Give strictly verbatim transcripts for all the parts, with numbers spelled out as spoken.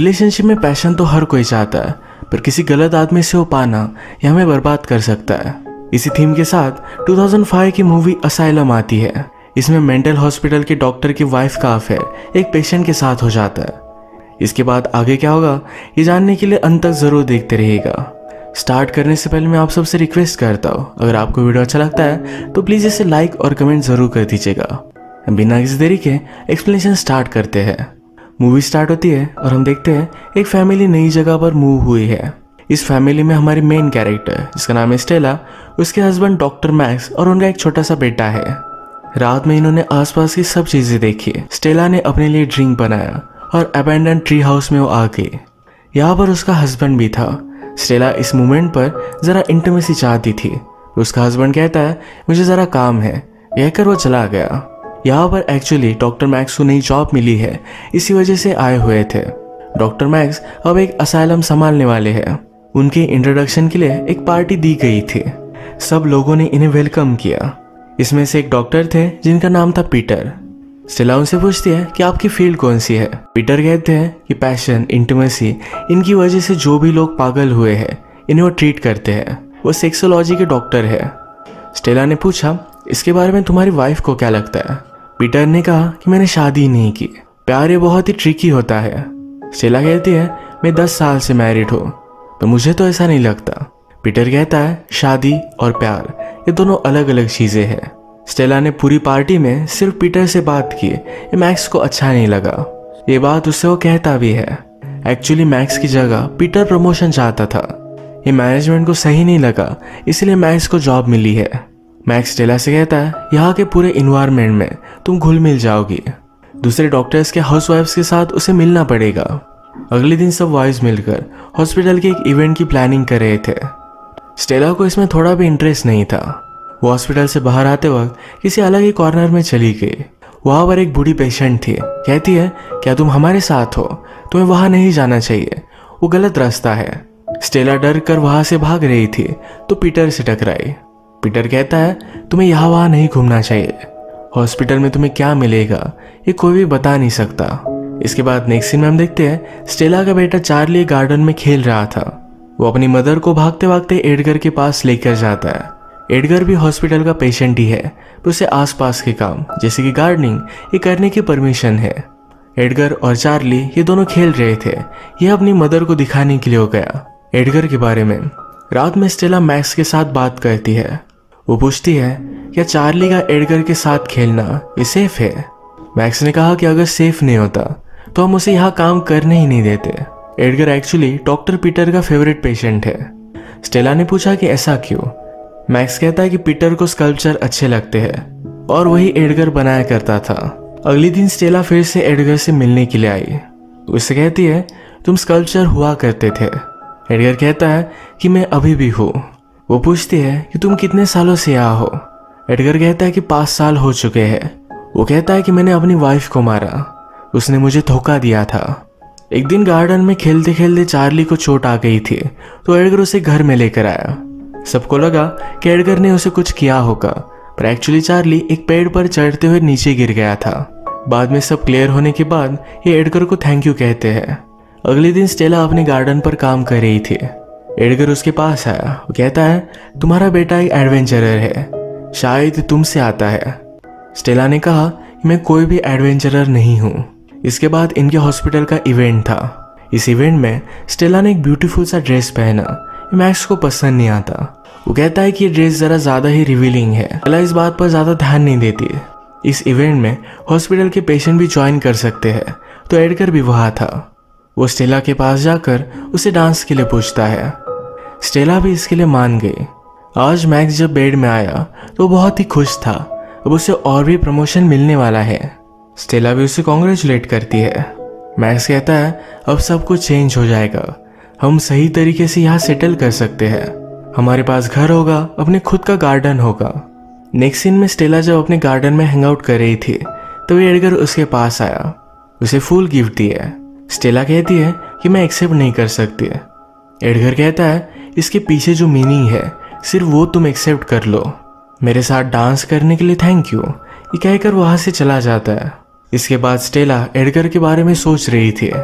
Relationship में passion तो हर कोई चाहता है, पर किसी गलत आदमी से वो पाना यह हमें बर्बाद कर सकता है। इसी थीम के साथ दो हज़ार पाँच की मूवी असाइलम आती है। इसमें मेंटल हॉस्पिटल के डॉक्टर की वाइफ का अफेयर एक पेशेंट के साथ हो जाता है। इसके बाद आगे क्या होगा ये जानने के लिए अंत तक जरूर देखते रहिएगा। स्टार्ट करने से पहले मैं आप सबसे रिक्वेस्ट करता हूँ, अगर आपको वीडियो अच्छा लगता है तो प्लीज़ इसे लाइक और कमेंट जरूर कर दीजिएगा। बिना किसी देरी के एक्सप्लेनेशन स्टार्ट करते हैं। मूवी स्टार्ट होती है और हम देखते हैं एक फैमिली नई जगह पर मूव हुई है। इस फैमिली में हमारी मेन कैरेक्टर जिसका नाम है स्टेला, उसके हस्बैंड डॉक्टर मैक्स और उनका एक छोटा सा बेटा है। रात में इन्होंने आसपास की सब चीजें देखी। स्टेला ने अपने लिए ड्रिंक बनाया और अबैंडन ट्री हाउस में वो आ गई। यहाँ पर उसका हस्बैंड भी था। स्टेला इस मोमेंट पर जरा इंटीमेसी चाहती थी। उसका हस्बैंड कहता है मुझे जरा काम है, कहकर वो चला गया। यहाँ पर एक्चुअली डॉक्टर मैक्स को नई जॉब मिली है, इसी वजह से आए हुए थे। डॉक्टर मैक्स अब एक असाइलम संभालने वाले हैं। उनके इंट्रोडक्शन के लिए एक पार्टी दी गई थी। सब लोगों ने इन्हें वेलकम किया। इसमें से एक डॉक्टर थे जिनका नाम था पीटर। स्टेला उनसे पूछती है कि आपकी फील्ड कौन सी है। पीटर कहते हैं कि पैशन, इंटीमेसी, इनकी वजह से जो भी लोग पागल हुए हैं इन्हें वो ट्रीट करते हैं। वो सेक्सोलॉजी के डॉक्टर है। स्टेला ने पूछा इसके बारे में तुम्हारी वाइफ को क्या लगता है। पीटर ने कहा कि मैंने शादी नहीं की, प्यार ये बहुत ही ट्रिकी होता है। स्टेला कहती है मैं दस साल से मैरिड हूँ, पर मुझे तो ऐसा नहीं लगता। पीटर कहता है शादी और प्यार ये दोनों अलग अलग चीजें हैं। स्टेला ने पूरी पार्टी में सिर्फ पीटर से बात की। ये मैक्स को अच्छा नहीं लगा। ये बात उससे वो कहता भी है। एक्चुअली मैक्स की जगह पीटर प्रमोशन चाहता था। ये मैनेजमेंट को सही नहीं लगा, इसलिए मैक्स को जॉब मिली है। मैक्स स्टेला से कहता है यहाँ के पूरे इन्वायरमेंट में तुम घुल मिल जाओगी। दूसरे डॉक्टर्स के हाउसवाइफ्स के साथ उसे मिलना पड़ेगा। अगले दिन सब वाइफ्स मिलकर हॉस्पिटल के एक इवेंट की प्लानिंग कर रहे थे। स्टेला को इसमें थोड़ा भी इंटरेस्ट नहीं था। वो हॉस्पिटल से बाहर आते वक्त किसी अलग ही कॉर्नर में चली गई। वहां पर एक बूढ़ी पेशेंट थी। कहती है क्या तुम हमारे साथ हो, तुम्हें वहां नहीं जाना चाहिए, वो गलत रास्ता है। स्टेला डर कर वहां से भाग रही थी तो पीटर से टकराई। पीटर कहता है तुम्हें यहाँ वहां नहीं घूमना चाहिए, हॉस्पिटल में तुम्हें क्या मिलेगा ये कोई भी बता नहीं सकता। इसके बाद नेक्स्ट सीन में हम देखते हैं स्टेला का बेटा चार्ली गार्डन में खेल रहा था। वो अपनी मदर को भागते भागते एडगर के पास लेकर जाता है। एडगर भी हॉस्पिटल का पेशेंट ही है, तो उसे आसपास के काम जैसे कि गार्डनिंग ये करने की परमिशन है। एडगर और चार्ली ये दोनों खेल रहे थे। यह अपनी मदर को दिखाने के लिए हो गया। एडगर के बारे में रात में स्टेला मैक्स के साथ बात करती है। वो पूछती है क्या चार्ली का एडगर के साथ खेलना ये सेफ है। मैक्स ने कहा कि अगर सेफ नहीं होता तो हम उसे यहाँ काम करने ही नहीं देते। एडगर एक्चुअली डॉक्टर पीटर का फेवरेट पेशेंट है। स्टेला ने पूछा कि ऐसा क्यों। मैक्स कहता है कि पीटर को स्कल्पचर अच्छे लगते हैं और वही एडगर बनाया करता था। अगले दिन स्टेला फिर से एडगर से मिलने के लिए आई। उससे कहती है तुम स्कल्पचर हुआ करते थे। एडगर कहता है कि मैं अभी भी हूँ। वो पूछती है कि तुम कितने सालों से यहाँ हो। एडगर कहता है कि पाँच साल हो चुके हैं। वो कहता है कि मैंने अपनी वाइफ को मारा, उसने मुझे धोखा दिया था। एक दिन गार्डन में खेलते खेलते चार्ली को चोट आ गई थी तो एडगर उसे घर में लेकर आया। सबको लगा कि एडगर ने उसे कुछ किया होगा, पर एक्चुअली चार्ली एक पेड़ पर चढ़ते हुए नीचे गिर गया था। बाद में सब क्लियर होने के बाद ये एडगर को थैंक यू कहते हैं। अगले दिन स्टेला अपने गार्डन पर काम कर रही थी। एडगर उसके पास आया। वो कहता है तुम्हारा बेटा एक एडवेंचरर है, शायद तुमसे आता है। स्टेला ने कहा मैं कोई भी एडवेंचरर नहीं हूँ। इसके बाद इनके हॉस्पिटल का इवेंट था। इस इवेंट में स्टेला ने एक ब्यूटीफुल सा ड्रेस पहना। मैक्स को पसंद नहीं आता। वो कहता है कि ये ड्रेस जरा ज्यादा ही रिवीलिंग है। स्टेला इस बात पर ज्यादा ध्यान नहीं देती। इस इवेंट में हॉस्पिटल के पेशेंट भी ज्वाइन कर सकते हैं, तो एडगर भी वहां था। वो स्टेला के पास जाकर उसे डांस के लिए पूछता है। स्टेला भी इसके लिए मान गई। आज मैक्स जब बेड में आया तो बहुत ही खुश था। अब उसे और भी प्रमोशन मिलने वाला है। स्टेला भी उसे कॉन्ग्रेचुलेट करती है। मैक्स कहता है अब सब कुछ चेंज हो जाएगा, हम सही तरीके से यहाँ सेटल कर सकते हैं, हमारे पास घर होगा, अपने खुद का गार्डन होगा। नेक्स्ट सीन में स्टेला जब अपने गार्डन में हैंग आउट कर रही थी तो एडगर उसके पास आया, उसे फूल गिफ्ट दिया। स्टेला कहती है कि मैं एक्सेप्ट नहीं कर सकती। एडगर कहता है इसके पीछे जो मीनिंग है सिर्फ वो तुम एक्सेप्ट कर लो। मेरे साथ डांस करने के लिए थैंक यू, ये कहकर वहां से चला जाता है। इसके बाद स्टेला एडगर के बारे में सोच रही थी।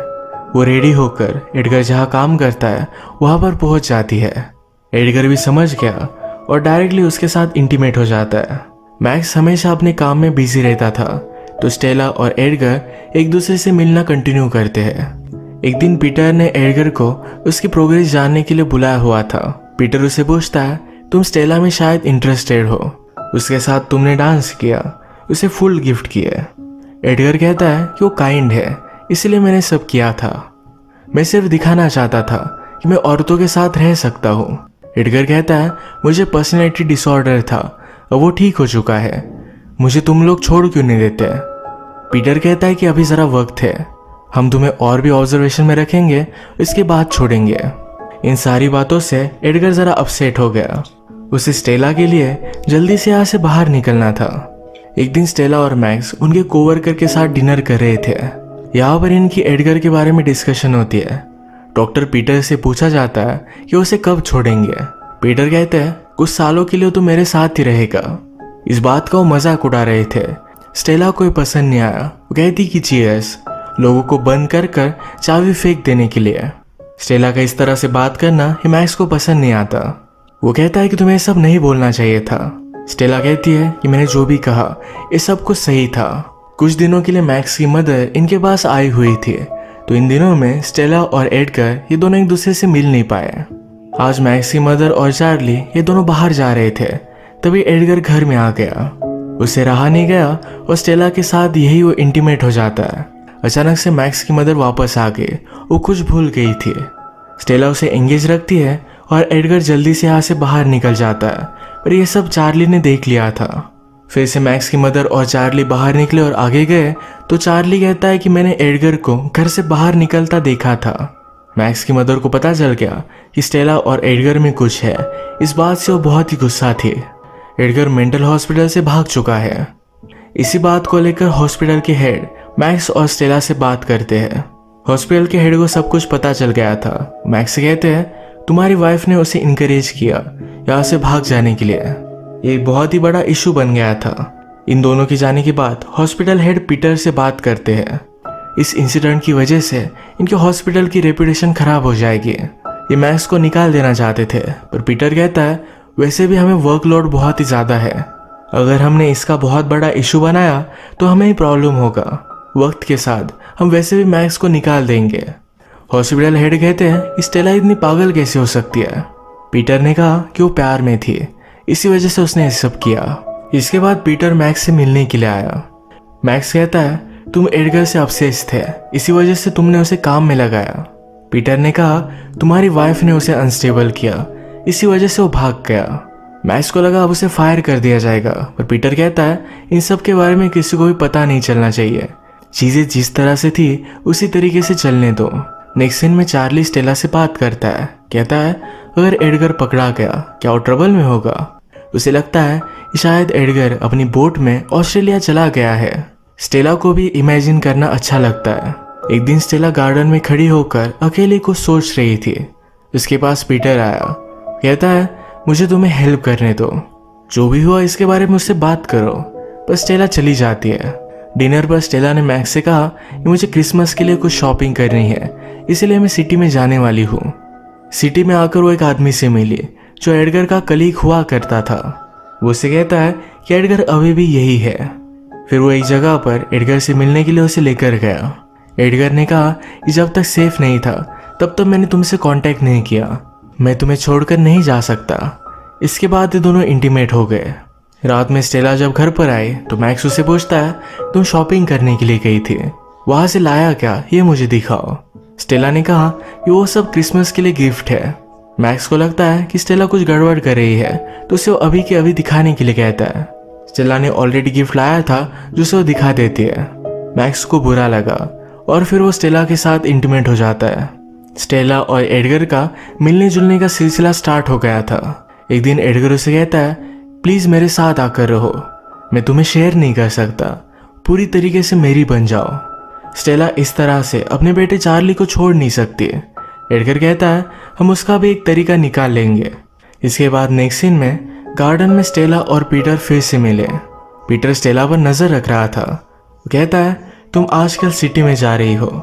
वो रेडी होकर एडगर जहाँ काम करता है वहाँ पर पहुँच जाती है। एडगर भी समझ गया और डायरेक्टली उसके साथ इंटीमेट हो जाता है। मैक्स हमेशा अपने काम में बिजी रहता था, तो स्टेला और एडगर एक दूसरे से मिलना कंटिन्यू करते हैं। एक दिन पीटर ने एडगर को उसकी प्रोग्रेस जानने के लिए बुलाया हुआ था। पीटर उसे पूछता है, तुम स्टेला में शायद इंटरेस्टेड हो, उसके साथ तुमने डांस किया, उसे फुल गिफ्ट किया। एडगर कहता है कि वो काइंड है, इसलिए मैंने सब किया था, मैं सिर्फ दिखाना चाहता था कि मैं औरतों के साथ रह सकता हूँ। एडगर कहता है, मुझे पर्सनैलिटी डिसऑर्डर था, अब वो ठीक हो चुका है, मुझे तुम लोग छोड़ क्यों नहीं देते। पीटर कहता है कि अभी ज़रा वक्त है, हम तुम्हें और भी ऑब्जर्वेशन में रखेंगे, इसके बाद छोड़ेंगे। इन सारी बातों से एडगर ज़रा अपसेट हो गया। उसे स्टेला के लिए जल्दी से यहाँ से बाहर निकलना था। एक दिन स्टेला और मैक्स उनके कोवर्कर के साथ डिनर कर रहे थे। यहाँ पर इनकी एडगर के बारे में डिस्कशन होती है। डॉक्टर पीटर से पूछा जाता है कि उसे कब छोड़ेंगे। पीटर कहते हैं, कुछ सालों के लिए तो मेरे साथ ही रहेगा। इस बात का वो मजाक उड़ा रहे थे। स्टेला को पसंद नहीं आया। वो कहती कि चीयर्स, लोगों को बंद कर कर चाबी फेंक देने के लिए। स्टेला का इस तरह से बात करना मैक्स को पसंद नहीं आता। वो कहता है कि तुम्हें सब नहीं बोलना चाहिए था। स्टेला कहती है कि मैंने जो भी कहा ये सब कुछ सही था। कुछ दिनों के लिए मैक्स की मदर इनके पास आई हुई थी, तो इन दिनों में स्टेला और एडगर ये दोनों एक दूसरे से मिल नहीं पाए। आज मैक्स की मदर और चार्ली ये दोनों बाहर जा रहे थे, तभी एडगर घर में आ गया। उसे रहा नहीं गया और स्टेला के साथ यही वो इंटीमेट हो जाता है। अचानक से मैक्स की मदर वापस आ गई, वो कुछ भूल गई थी। स्टेला उसे एंगेज रखती है और एडगर जल्दी से यहाँ से बाहर निकल जाता है, पर यह सब चार्ली ने देख लिया था। फिर से मैक्स की मदर और चार्ली बाहर निकले और आगे गए, तो चार्ली कहता है कि मैंने एडगर को घर से बाहर निकलता देखा था। मैक्स की मदर को पता चल गया कि स्टेला और एडगर में कुछ है। इस बात से वो बहुत ही गुस्सा थी। एडगर मेंटल हॉस्पिटल से भाग चुका है। इसी बात को लेकर हॉस्पिटल के हेड मैक्स और स्टेला से बात करते हैं। हॉस्पिटल के हेड को सब कुछ पता चल गया था। मैक्स कहते हैं, तुम्हारी वाइफ ने उसे इनकरेज किया यहाँ से भाग जाने के लिए। ये बहुत ही बड़ा इशू बन गया था। इन दोनों के जाने के बाद हॉस्पिटल हेड पीटर से बात करते हैं। इस इंसिडेंट की वजह से इनके हॉस्पिटल की रेपुटेशन खराब हो जाएगी। ये मैक्स को निकाल देना चाहते थे, पर पीटर कहता है, वैसे भी हमें वर्कलोड बहुत ही ज़्यादा है, अगर हमने इसका बहुत बड़ा इशू बनाया तो हमें ही प्रॉब्लम होगा। वक्त के साथ हम वैसे भी मैक्स को निकाल देंगे। हॉस्पिटल हेड कहते हैं, स्टेला इतनी पागल कैसे हो सकती है। पीटर ने कहा कि वो प्यार में थी, इसी वजह से उसने ये सब किया। इसके बाद पीटर मैक्स से मिलने के लिए आया। मैक्स कहता है, तुम एडगर से अपसेस थे, इसी वजह से तुमने उसे काम में लगाया। पीटर ने कहा, तुम्हारी वाइफ ने उसे अनस्टेबल किया, इसी वजह से वो भाग गया। मैक्स को लगा अब उसे फायर कर दिया जाएगा, पर पीटर कहता है, इन सब के बारे में किसी को भी पता नहीं चलना चाहिए। चीजें जिस तरह से थी उसी तरीके से चलने दो। नेक्स्ट सीन में चार्ली स्टेला से बात करता है। कहता है, अगर एडगर पकड़ा गया क्या वो ट्रबल में होगा। उसे लगता है कि शायद एडगर अपनी बोट में ऑस्ट्रेलिया चला गया है। स्टेला को भी इमेजिन करना अच्छा लगता है। एक दिन स्टेला गार्डन में खड़ी होकर अकेले कुछ सोच रही थी। उसके पास पीटर आया। कहता है, मुझे तुम्हें हेल्प करने दो, जो भी हुआ इसके बारे में उससे बात करो। पर स्टेला चली जाती है। डिनर पर स्टेला ने मैक्स से कहा कि मुझे क्रिसमस के लिए कुछ शॉपिंग करनी है, इसलिए मैं सिटी में जाने वाली हूँ। सिटी में आकर वो एक आदमी से मिली जो एडगर का कलीग हुआ करता था। वो उसे कहता है कि एडगर अभी भी यही है। फिर वो एक जगह पर एडगर से मिलने के लिए उसे लेकर गया। एडगर ने कहा कि जब तक सेफ नहीं था तब तक मैंने तुमसे कांटेक्ट नहीं किया, मैं तुम्हें छोड़कर नहीं जा सकता। इसके बाद ये दोनों इंटीमेट हो गए। रात में स्टेला जब घर पर आई तो मैक्स उसे पूछता है, तुम शॉपिंग करने के लिए गई थी, वहां से लाया क्या, ये मुझे दिखाओ। स्टेला ने कहा कि वो सब क्रिसमस के लिए गिफ्ट है। मैक्स को लगता है कि स्टेला कुछ गड़बड़ कर रही है, तो उसे वो अभी के अभी दिखाने के लिए कहता है। स्टेला ने ऑलरेडी गिफ्ट लाया था जो उसे वो दिखा देती है। मैक्स को बुरा लगा और फिर वो स्टेला के साथ इंटीमेट हो जाता है। स्टेला और एडगर का मिलने जुलने का सिलसिला स्टार्ट हो गया था। एक दिन एडगर उसे कहता है, प्लीज मेरे साथ आकर रहो, मैं तुम्हें शेयर नहीं कर सकता, पूरी तरीके से मेरी बन जाओ। स्टेला इस तरह से अपने बेटे चार्ली को छोड़ नहीं सकती। एडगर कहता है, हम उसका भी एक तरीका निकाल लेंगे। इसके बाद नेक्स्ट सीन में गार्डन में स्टेला और पीटर फिर से मिले। पीटर स्टेला पर नजर रख रहा था। वो कहता है, तुम आजकल सिटी में जा रही हो,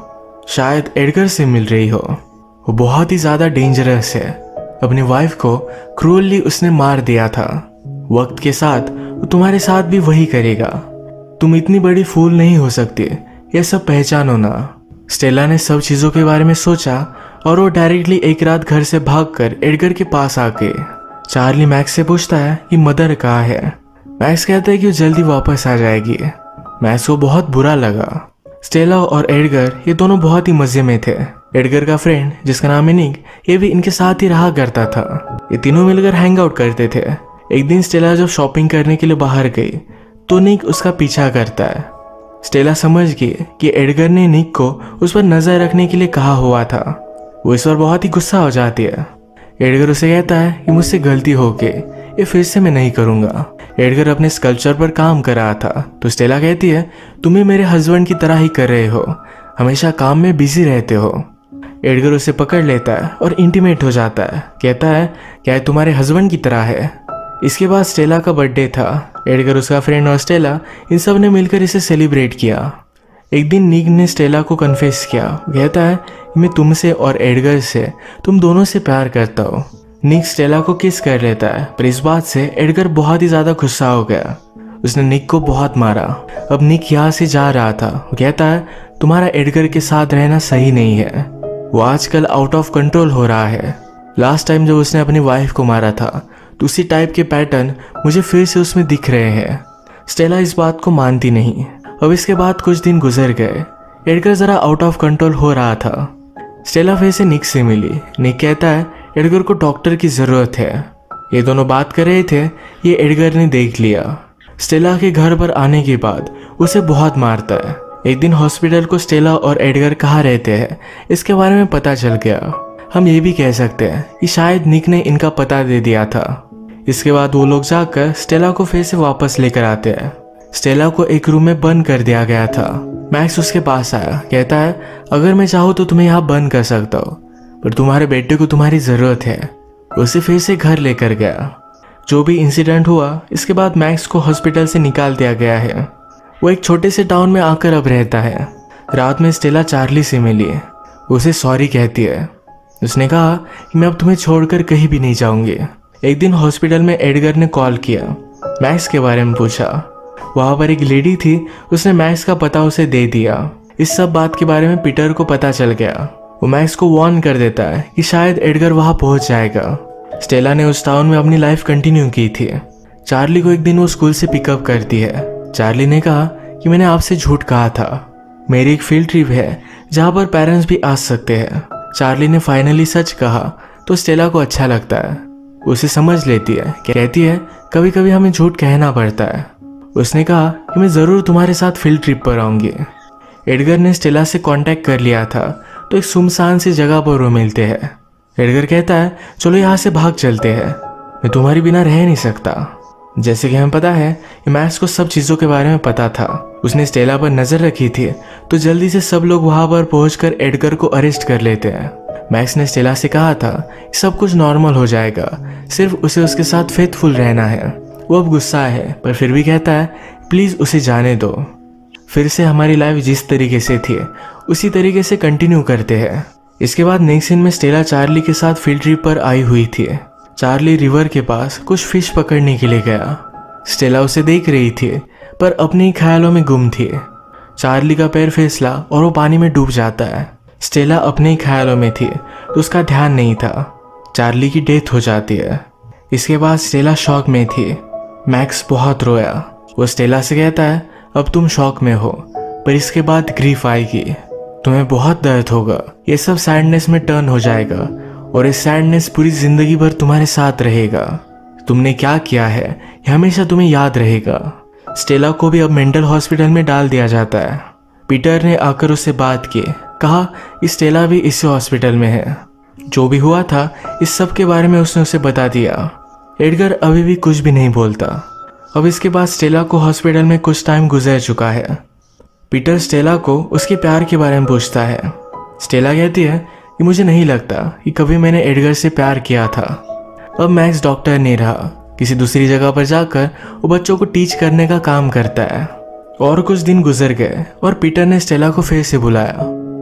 शायद एडगर से मिल रही हो। वो बहुत ही ज्यादा डेंजरस है। अपनी वाइफ को क्रूअली उसने मार दिया था। वक्त के साथ वो तुम्हारे साथ भी वही करेगा। तुम इतनी बड़ी फूल नहीं हो सकती, ये सब पहचानो ना। स्टेला ने सब चीजों के बारे में सोचा और वो डायरेक्टली एक रात घर से भागकर एडगर के पास आ गए। चार्ली मैक्स से पूछता है कि मदर कहाँ है। मैक्स कहता है कि वो जल्दी वापस आ जाएगी। मैक्स को बहुत बुरा लगा। स्टेला और एडगर ये दोनों बहुत ही मजे में थे। एडगर का फ्रेंड जिसका नाम है निक, ये भी इनके साथ ही रहा करता था। ये तीनों मिलकर हैंग आउट करते थे। एक दिन स्टेला जब शॉपिंग करने के लिए बाहर गई तो निक उसका पीछा करता है। स्टेला समझ गई कि एडगर ने निक को उस पर नजर रखने के लिए कहा हुआ था। वो इस पर बहुत ही गुस्सा हो जाती है। एडगर उसे कहता है कि मुझसे गलती हो गई, ये फिर से मैं नहीं करूंगा। एडगर अपने स्कल्पचर पर काम कर रहा था तो स्टेला कहती है तुम भी मेरे हस्बैंड की तरह ही कर रहे हो, हमेशा काम में बिजी रहते हो। एडगर उसे पकड़ लेता है और इंटीमेट हो जाता है। कहता है क्या ये तुम्हारे हस्बैंड की तरह है। इसके बाद स्टेला का बर्थडे था। एडगर, उसका फ्रेंड और स्टेला इन सब ने मिलकर इसे सेलिब्रेट किया। एक दिन निक ने स्टेला को कन्फेस किया। कहता है मैं तुमसे और एडगर से, तुम दोनों से प्यार करता हूँ। निक स्टेला को किस कर लेता है, पर इस बात से एडगर बहुत ही ज्यादा गुस्सा हो गया। उसने निक को बहुत मारा। अब निक यहाँ से जा रहा था। वो कहता है तुम्हारा एडगर के साथ रहना सही नहीं है, वो आजकल आउट ऑफ कंट्रोल हो रहा है। लास्ट टाइम जब उसने अपनी वाइफ को मारा था तो उसी टाइप के पैटर्न मुझे फिर से उसमें दिख रहे हैं। स्टेला इस बात को मानती नहीं। अब इसके बाद कुछ दिन गुजर गए। एडगर जरा आउट ऑफ कंट्रोल हो रहा था। स्टेला फिर से निक से मिली। निक कहता है एडगर को डॉक्टर की जरूरत है। ये दोनों बात कर रहे थे, ये एडगर ने देख लिया। स्टेला के घर पर आने के बाद उसे बहुत मारता है। एक दिन हॉस्पिटल को स्टेला और एडगर कहाँ रहते हैं इसके बारे में पता चल गया। हम ये भी कह सकते हैं कि शायद निक ने इनका पता दे दिया था। इसके बाद वो लोग जाकर स्टेला को फिर से वापस लेकर आते हैं। स्टेला को एक रूम में बंद कर दिया गया था। मैक्स उसके पास आया। कहता है अगर मैं चाहूँ तो तुम्हें यहाँ बंद कर सकता हूँ, पर तुम्हारे बेटे को तुम्हारी जरूरत है। उसे फिर से घर लेकर गया। जो भी इंसिडेंट हुआ इसके बाद मैक्स को हॉस्पिटल से निकाल दिया गया है। वो एक छोटे से टाउन में आकर अब रहता है। रात में स्टेला चार्ली से मिली। उसे सॉरी कहती है। उसने कहा कि मैं अब तुम्हें छोड़कर कहीं भी नहीं जाऊंगी। एक दिन हॉस्पिटल में एडगर ने कॉल किया। मैक्स के बारे में पूछा। वहां पर एक लेडी थी, उसने मैक्स का पता उसे दे दिया। इस सब बात के बारे में पीटर को पता चल गया। वो मैक्स को वार्न कर देता है कि शायद एडगर वहां पहुंच जाएगा। स्टेला ने उस टाउन में अपनी लाइफ कंटिन्यू की थी। चार्ली को एक दिन वो स्कूल से पिकअप करती है। चार्ली ने कहा कि मैंने आपसे झूठ कहा था, मेरी एक फील्ड ट्रिप है जहाँ पर पेरेंट्स भी आ सकते हैं। चार्ली ने फाइनली सच कहा तो स्टेला को अच्छा लगता है। उसे समझ लेती है। कहती है कभी कभी हमें झूठ कहना पड़ता है। उसने कहा कि मैं ज़रूर तुम्हारे साथ फील्ड ट्रिप पर आऊँगी। एडगर ने स्टेला से कांटेक्ट कर लिया था तो एक सुनसान सी जगह पर वो मिलते हैं। एडगर कहता है चलो यहाँ से भाग चलते हैं, मैं तुम्हारे बिना रह नहीं सकता। जैसे कि हमें पता है कि मैक्स को सब चीज़ों के बारे में पता था। उसने स्टेला पर नज़र रखी थी तो जल्दी से सब लोग वहाँ पर पहुंचकर एडगर को अरेस्ट कर लेते हैं। मैक्स ने स्टेला से कहा था कि सब कुछ नॉर्मल हो जाएगा, सिर्फ उसे उसके साथ फेथफुल रहना है। वो अब गुस्सा है पर फिर भी कहता है प्लीज़ उसे जाने दो। फिर से हमारी लाइफ जिस तरीके से थी उसी तरीके से कंटिन्यू करते हैं। इसके बाद नेक्स्ट सीन में स्टेला चार्ली के साथ फील्ड ट्रिप पर आई हुई थी। चार्ली रिवर के पास कुछ फिश पकड़ने के लिए गया। स्टेला उसे देख रही थी पर अपने ख्यालों में गुम थी। चार्ली का पैर फिसला और वो पानी में डूब जाता है। स्टेला अपने ख्यालों में थी तो उसका ध्यान नहीं था। चार्ली की डेथ हो जाती है। इसके बाद स्टेला शॉक में थी। मैक्स बहुत रोया। वो स्टेला से कहता है अब तुम शॉक में हो पर इसके बाद ग्रीफ आएगी, तुम्हें बहुत दर्द होगा, ये सब सैडनेस में टर्न हो जाएगा और ये सैडनेस पूरी जिंदगी भर तुम्हारे साथ रहेगा। तुमने क्या किया है ये हमेशा तुम्हें याद रहेगा। स्टेला को भी अब मेंटल हॉस्पिटल में डाल दिया जाता है। पीटर ने आकर उससे बात की, कहा कि स्टेला भी इसी हॉस्पिटल में है। जो भी हुआ था इस सब के बारे में उसने उसे बता दिया। एडगर अभी भी कुछ भी नहीं बोलता। अब इसके बाद स्टेला को हॉस्पिटल में कुछ टाइम गुजर चुका है। पीटर स्टेला को उसके प्यार के बारे में पूछता है। स्टेला कहती है कि मुझे नहीं लगता कि कभी मैंने एडगर से प्यार किया था। अब मैक्स डॉक्टर नहीं रहा, किसी दूसरी जगह पर जाकर वो बच्चों को टीच करने का काम करता है। और कुछ दिन गुजर गए और पीटर ने स्टेला को फिर से बुलाया।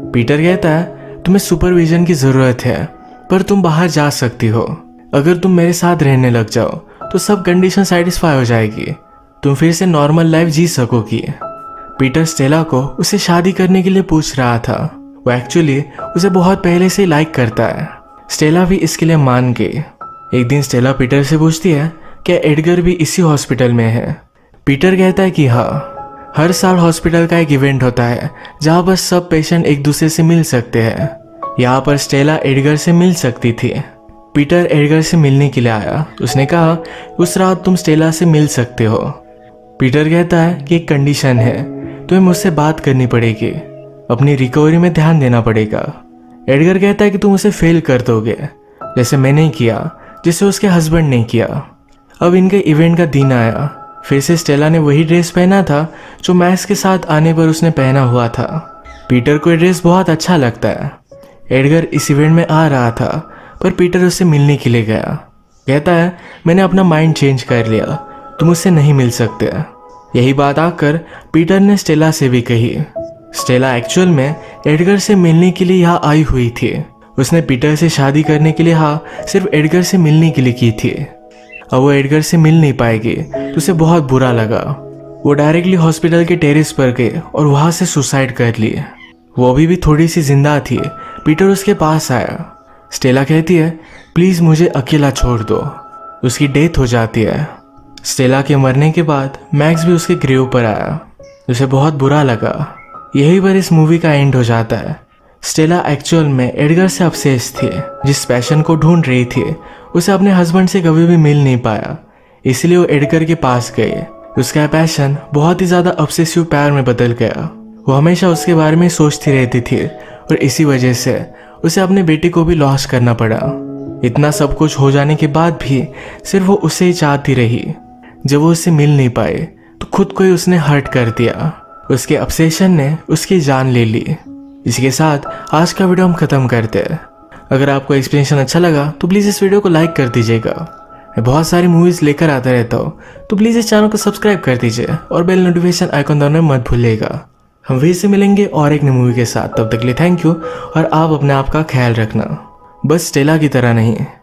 पीटर कहता है तुम्हें सुपरविजन की जरूरत है, पर तुम बाहर जा सकती हो। अगर तुम मेरे साथ रहने लग जाओ तो सब कंडीशन सेटिस्फाई हो जाएगी, तुम फिर से नॉर्मल लाइफ जी सकोगी। पीटर स्टेला को उसे शादी करने के लिए पूछ रहा था। वो एक्चुअली उसे बहुत पहले से लाइक करता है। स्टेला भी इसके लिए मान गई। एक दिन स्टेला पीटर से पूछती है क्या एडगर भी इसी हॉस्पिटल में है। पीटर कहता है कि हाँ, हर साल हॉस्पिटल का एक इवेंट होता है जहाँ पर सब पेशेंट एक दूसरे से मिल सकते हैं। यहाँ पर स्टेला एडगर से मिल सकती थी। पीटर एडगर से मिलने के लिए आया। उसने कहा उस रात तुम स्टेला से मिल सकते हो। पीटर कहता है कि एक कंडीशन है, तुम्हें मुझसे बात करनी पड़ेगी, अपनी रिकवरी में ध्यान देना पड़ेगा। एडगर कहता है कि तुम उसे फेल कर दोगे, जैसे मैंने किया, जिसे उसके हस्बैंड ने किया। अब इनके इवेंट का दिन आया। फिर से स्टेला ने वही ड्रेस पहना था जो मैक्स के साथ आने पर उसने पहना हुआ था। पीटर को ये ड्रेस बहुत अच्छा लगता है। एडगर इस इवेंट में आ रहा था, पर पीटर उससे मिलने के लिए गया। कहता है मैंने अपना माइंड चेंज कर लिया, तुम उससे नहीं मिल सकते। यही बात आकर पीटर ने स्टेला से भी कही। स्टेला एक्चुअल में एडगर से मिलने के लिए यहाँ आई हुई थी। उसने पीटर से शादी करने के लिए हाँ सिर्फ एडगर से मिलने के लिए की थी। अब वो एडगर से मिल नहीं पाएगी तो उसे बहुत बुरा लगा। वो डायरेक्टली हॉस्पिटल के टेरेस पर गए और वहां से सुसाइड कर ली। वो अभी भी थोड़ी सी जिंदा थी। पीटर उसके पास आया। स्टेला कहती है प्लीज मुझे अकेला छोड़ दो। उसकी डेथ हो जाती है। स्टेला के मरने के बाद मैक्स भी उसके ग्रेव पर आया। उसे बहुत बुरा लगा। यही पर इस मूवी का एंड हो जाता है। स्टेला एक्चुअल में एडगर से ऑब्सेस्ड थी। जिस पैशन को ढूंढ रही थी उसे अपने हस्बैंड से कभी भी मिल नहीं पाया, इसलिए वो एडगर के पास गए। उसका पैशन बहुत ही ज्यादा ऑब्सेसिव प्यार में बदल गया। वो हमेशा उसके बारे में सोचती रहती थी और इसी वजह से उसे अपने बेटे को भी लॉस करना पड़ा। इतना सब कुछ हो जाने के बाद भी सिर्फ वो उसे ही चाहती रही। जब वो उससे मिल नहीं पाए तो खुद को ही उसने हर्ट कर दिया। उसके ऑब्सेशन ने उसकी जान ले ली। इसी के साथ आज का वीडियो हम खत्म करते हैं। अगर आपको एक्सप्लेनेशन अच्छा लगा तो प्लीज़ इस वीडियो को लाइक कर दीजिएगा। मैं बहुत सारी मूवीज़ लेकर आता रहता हूँ, तो प्लीज़ इस चैनल को सब्सक्राइब कर दीजिए और बेल नोटिफिकेशन आइकन दबाना मत भूलिएगा। हम फिर से मिलेंगे और एक नई मूवी के साथ। तब तक के लिए थैंक यू और आप अपने आप का ख्याल रखना, बस स्टेला की तरह नहीं।